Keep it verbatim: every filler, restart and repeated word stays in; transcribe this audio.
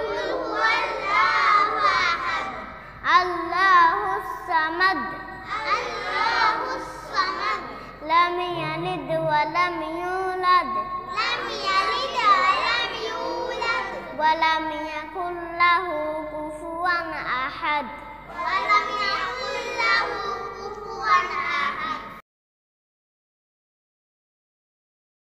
قل هو الله أحد الله الصمد الله الصمد لم يلد ولم يولد لم يلد ولم يولد ولم يكن له كفوا أحد